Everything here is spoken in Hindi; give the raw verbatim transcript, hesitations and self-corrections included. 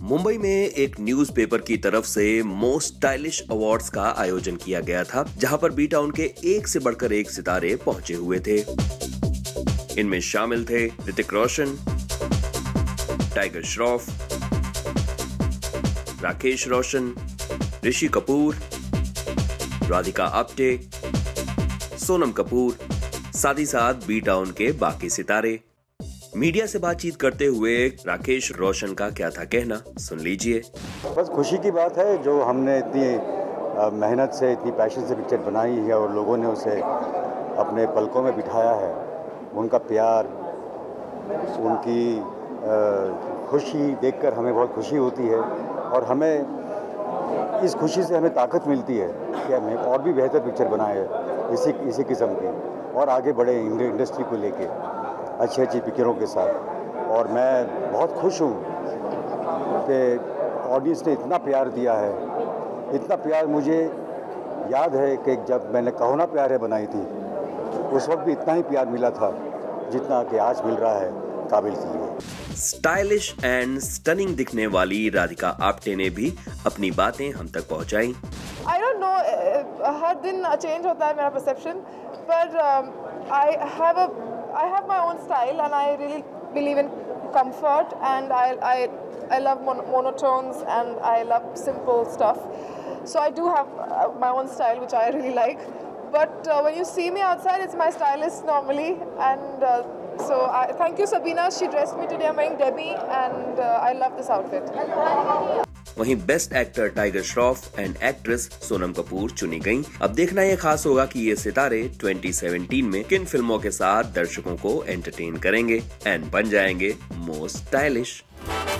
मुंबई में एक न्यूज़पेपर की तरफ से मोस्ट स्टाइलिश अवार्ड्स का आयोजन किया गया था, जहां पर बी टाउन के एक से बढ़कर एक सितारे पहुंचे हुए थे। इनमें शामिल थे ऋतिक रोशन, टाइगर श्रॉफ, राकेश रोशन, ऋषि कपूर, राधिका आप्टे, सोनम कपूर, साथ ही साथ बी टाउन के बाकी सितारे। मीडिया से बातचीत करते हुए राकेश रोशन का क्या था कहना, सुन लीजिए। बस खुशी की बात है जो हमने इतनी मेहनत से, इतनी पैशन से पिक्चर बनाई है और लोगों ने उसे अपने पलकों में बिठाया है। उनका प्यार, उनकी खुशी देखकर हमें बहुत खुशी होती है और हमें इस खुशी से हमें ताकत मिलती है कि हमें और भी बेहतर पिक्चर बनाए इसी इसी किस्म की और आगे बढ़े इंडस्ट्री को लेके अच्छी अच्छी पिक्चरों के साथ। और मैं बहुत खुश हूँ कि ऑडियंस ने इतना प्यार दिया है, इतना प्यार। मुझे याद है कि जब मैंने कहो ना प्यार है बनाई थी, उस वक्त भी इतना ही प्यार मिला था जितना कि आज मिल रहा है काबिल के लिए। स्टाइलिश एंड स्टनिंग दिखने वाली राधिका आप्टे ने भी अपनी बातें हम तक पहुंचाई। आई डोंट नो, हर दिन चेंज होता है मेरा परसेप्शन, पर I have a I have my own style and I really believe in comfort, and I I I love mon monotones and I love simple stuff. So I do have uh, my own style which I really like. But uh, when you see me outside, it's my stylist normally, and uh, so I, thank you Sabina. She dressed me today. I'm wearing Debbie, and uh, I love this outfit. वहीं best actor Tiger Shroff and actress Sonam Kapoor चुनी गईं। अब देखना ये खास होगा कि ये सितारे ट्वेंटी सेवनटीन में किन फिल्मों के साथ दर्शकों को एंटरटेन करेंगे एंड बन जाएंगे मोस्ट स्टाइलिश।